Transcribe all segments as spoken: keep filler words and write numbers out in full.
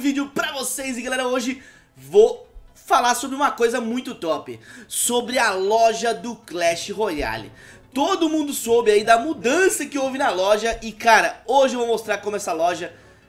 vídeo pra vocês. E galera, hoje vou falar sobre uma coisa muito top, sobre a loja do Clash Royale. Todo mundo soube aí da mudança que houve na loja. E cara, hoje eu vou mostrar como essa loja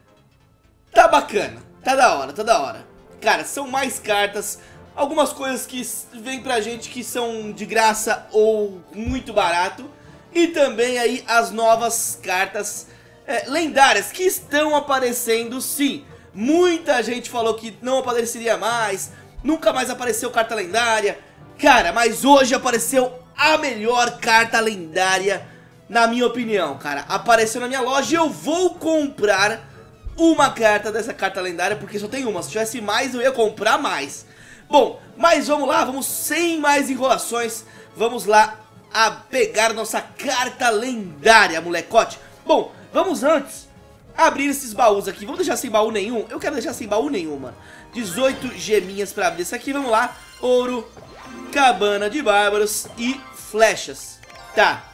tá bacana, tá da hora, tá da hora. Cara, são mais cartas, algumas coisas que vêm pra gente que são de graça ou muito barato. E também aí as novas cartas é, lendárias que estão aparecendo, sim. Muita gente falou que não apareceria mais, nunca mais apareceu carta lendária. Cara, mas hoje apareceu a melhor carta lendária, na minha opinião, cara. Apareceu na minha loja e eu vou comprar uma carta dessa carta lendária, porque só tem uma. Se tivesse mais, eu ia comprar mais. Bom, mas vamos lá, vamos sem mais enrolações. Vamos lá a pegar nossa carta lendária, molecote. Bom, vamos antes abrir esses baús aqui. Vamos deixar sem baú nenhum? Eu quero deixar sem baú nenhum, mano. dezoito geminhas pra abrir isso aqui. Vamos lá. Ouro, cabana de bárbaros e flechas. Tá.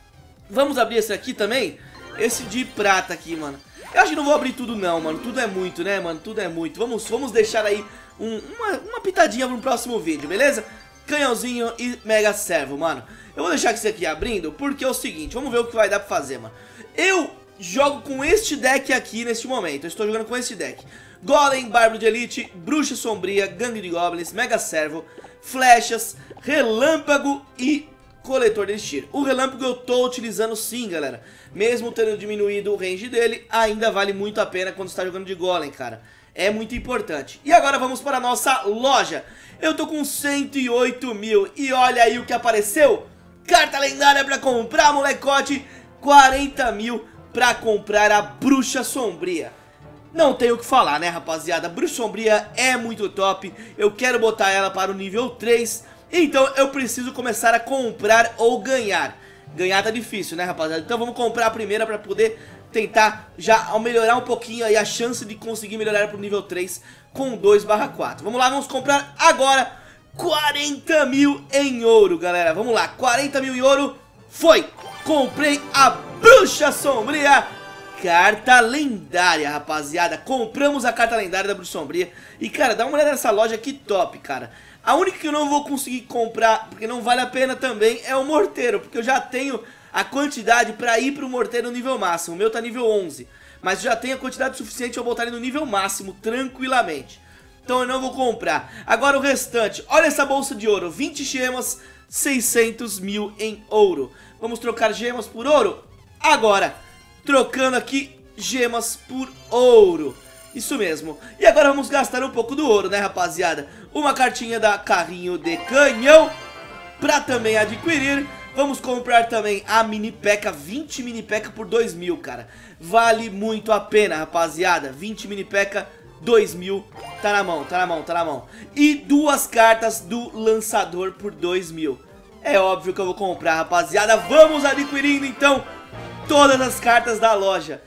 Vamos abrir esse aqui também. Esse de prata aqui, mano. Eu acho que não vou abrir tudo não, mano. Tudo é muito, né, mano? Tudo é muito. Vamos, vamos deixar aí um, uma, uma pitadinha pro próximo vídeo, beleza? Canhãozinho e mega servo, mano. Eu vou deixar esse aqui abrindo porque é o seguinte. Vamos ver o que vai dar pra fazer, mano. Eu jogo com este deck aqui neste momento. Eu estou jogando com este deck. Golem, Bárbaro de Elite, Bruxa Sombria, Gangue de Goblins, Mega Servo, Flechas, Relâmpago e Coletor de Elixir. O Relâmpago eu tô utilizando sim, galera. Mesmo tendo diminuído o range dele, ainda vale muito a pena quando está jogando de Golem, cara. É muito importante. E agora vamos para a nossa loja. Eu tô com cento e oito mil e olha aí o que apareceu. Carta lendária pra comprar, molecote. quarenta mil pra comprar a Bruxa Sombria. Não tenho o que falar, né, rapaziada? A Bruxa Sombria é muito top. Eu quero botar ela para o nível três. Então eu preciso começar a comprar ou ganhar. Ganhar tá difícil, né, rapaziada? Então vamos comprar a primeira pra poder tentar já melhorar um pouquinho aí a chance de conseguir melhorar pro nível três com dois barra quatro. Vamos lá, vamos comprar agora quarenta mil em ouro, galera. Vamos lá, quarenta mil em ouro. Foi! Comprei a Bruxa Sombria. Carta lendária, rapaziada. Compramos a carta lendária da Bruxa Sombria. E, cara, dá uma olhada nessa loja, que top, cara. A única que eu não vou conseguir comprar, porque não vale a pena também, é o morteiro. Porque eu já tenho a quantidade pra ir pro morteiro no nível máximo. O meu tá nível onze. Mas já tenho a quantidade suficiente pra eu botar ele no nível máximo, tranquilamente. Então eu não vou comprar. Agora o restante. Olha essa bolsa de ouro. vinte gemas, seiscentos mil em ouro. Vamos trocar gemas por ouro? Agora. Trocando aqui gemas por ouro. Isso mesmo. E agora vamos gastar um pouco do ouro, né, rapaziada? Uma cartinha da carrinho de canhão pra também adquirir. Vamos comprar também a mini P.E.K.K.A. vinte mini P.E.K.K.A. por dois mil, cara. Vale muito a pena, rapaziada. vinte mini P.E.K.K.A. dois mil. Tá na mão, tá na mão, tá na mão. E duas cartas do lançador por dois mil. É óbvio que eu vou comprar, rapaziada. Vamos adquirindo então todas as cartas da loja.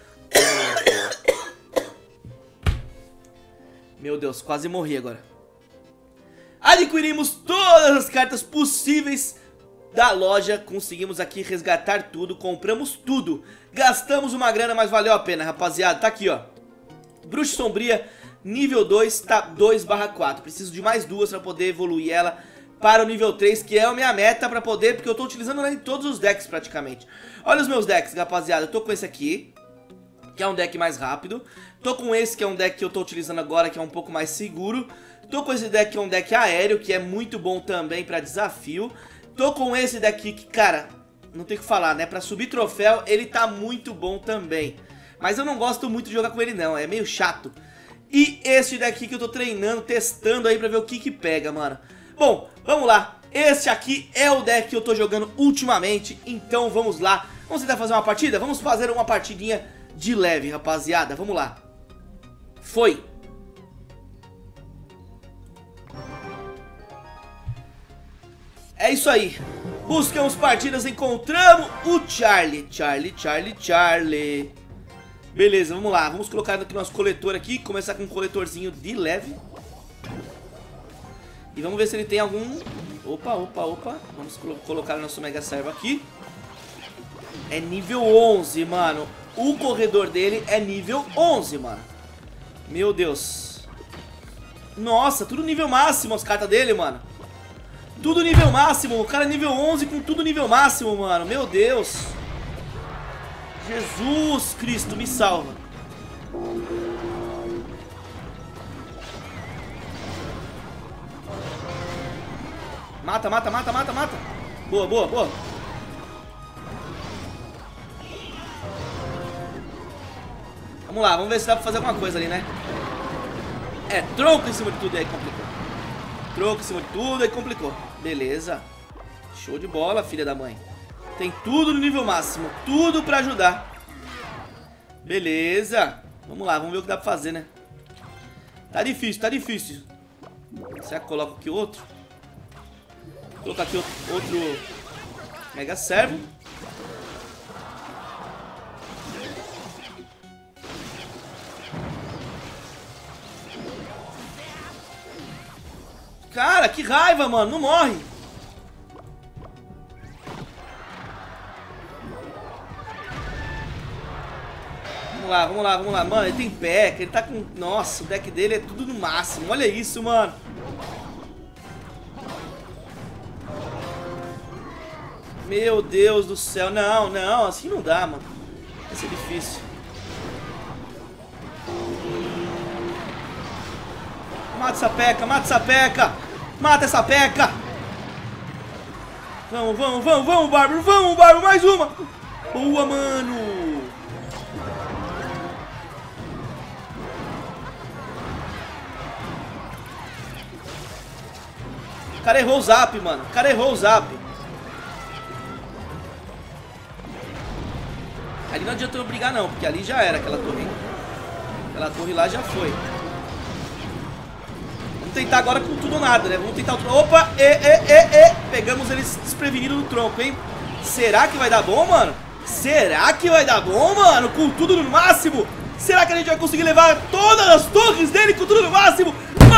Meu Deus, quase morri agora. Adquirimos todas as cartas possíveis da loja. Conseguimos aqui resgatar tudo. Compramos tudo. Gastamos uma grana, mas valeu a pena, rapaziada. Tá aqui, ó. Bruxa Sombria, nível dois, tá dois barra quatro. Preciso de mais duas pra poder evoluir ela para o nível três, que é a minha meta pra poder, porque eu tô utilizando ela em todos os decks praticamente. Olha os meus decks, rapaziada. Eu tô com esse aqui, que é um deck mais rápido. Tô com esse, que é um deck que eu tô utilizando agora, que é um pouco mais seguro. Tô com esse deck, que é um deck aéreo, que é muito bom também pra desafio. Tô com esse daqui que, cara, não tem o que falar, né? Pra subir troféu, ele tá muito bom também. Mas eu não gosto muito de jogar com ele, não. É meio chato. E esse daqui que eu tô treinando, testando aí pra ver o que que pega, mano. Bom, vamos lá. Esse aqui é o deck que eu tô jogando ultimamente. Então vamos lá. Vamos tentar fazer uma partida? Vamos fazer uma partidinha de leve, rapaziada. Vamos lá. Foi. É isso aí. Buscamos partidas, encontramos o Charlie. Charlie, Charlie, Charlie. Beleza, vamos lá. Vamos colocar aqui nosso coletor aqui. Começar com um coletorzinho de leve. E vamos ver se ele tem algum... Opa, opa, opa. Vamos colocar o nosso Mega Servo aqui. É nível onze, mano. O corredor dele é nível onze, mano. Meu Deus. Nossa, tudo nível máximo as cartas dele, mano. Tudo nível máximo. O cara é nível onze com tudo nível máximo, mano. Meu Deus. Jesus Cristo, me salva. Mata, mata, mata, mata, mata. Boa, boa, boa. Vamos lá, vamos ver se dá pra fazer alguma coisa ali, né? É, tronco em cima de tudo, aí complicou. Tronco em cima de tudo, aí complicou. Beleza. Show de bola, filha da mãe. Tem tudo no nível máximo, tudo pra ajudar. Beleza. Vamos lá, vamos ver o que dá pra fazer, né? Tá difícil, tá difícil. Será que coloca aqui outro? Vou colocar aqui outro Mega Servo. Cara, que raiva, mano. Não morre. Vamos lá, vamos lá, vamos lá. Mano, ele tem pack, ele tá com... Nossa, o deck dele é tudo no máximo. Olha isso, mano. Meu Deus do céu. Não, não, assim não dá, mano. Vai ser difícil. Mata essa peca, mata essa peca. Mata essa peca. Vamos, vamos, vamos, vamos, Bárbaro. Vamos, Bárbaro, mais uma. Boa, mano. O cara errou o zap, mano. O cara errou o zap. Ali não adianta eu brigar não, porque ali já era aquela torre. Aquela torre lá já foi. Vamos tentar agora com tudo ou nada, né? Vamos tentar o tronco. Opa! E, e, e, e. Pegamos eles desprevenidos no tronco, hein? Será que vai dar bom, mano? Será que vai dar bom, mano? Com tudo no máximo? Será que a gente vai conseguir levar todas as torres dele com tudo no máximo?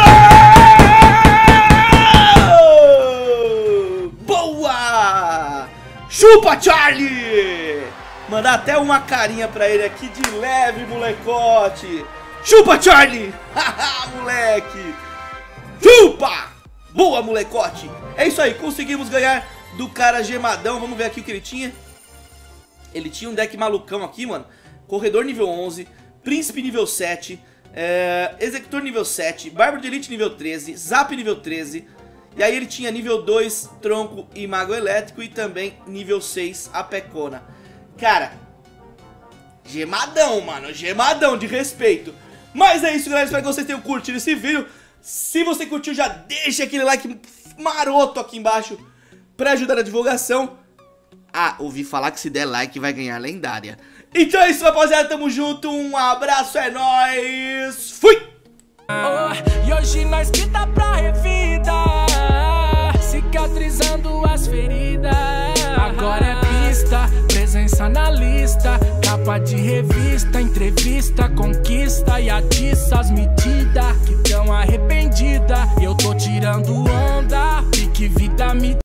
Boa! Chupa, Charlie! Mandar até uma carinha pra ele aqui de leve, molecote. Chupa, Charlie! Haha, moleque! Chupa! Boa, molecote! É isso aí, conseguimos ganhar do cara gemadão. Vamos ver aqui o que ele tinha. Ele tinha um deck malucão aqui, mano. Corredor nível onze, Príncipe nível sete, é, Executor nível sete, Bárbaro de Elite nível treze, Zap nível treze. E aí ele tinha nível dois, Tronco e Mago Elétrico. E também nível seis, a Pecona. Cara, gemadão, mano, gemadão, de respeito. Mas é isso, galera, espero que vocês tenham curtido esse vídeo. Se você curtiu, já deixa aquele like maroto aqui embaixo pra ajudar na divulgação. Ah, ouvi falar que se der like vai ganhar lendária. Então é isso, rapaziada, tamo junto, um abraço, é nóis, fui! Oh, e hoje nós que tá pra revida, cicatrizando as feridas. Agora é pista, presença na lista, capa de revista, entrevista, conquista e atiça as medidas que tão arrependida. Eu tô tirando onda, pique vida me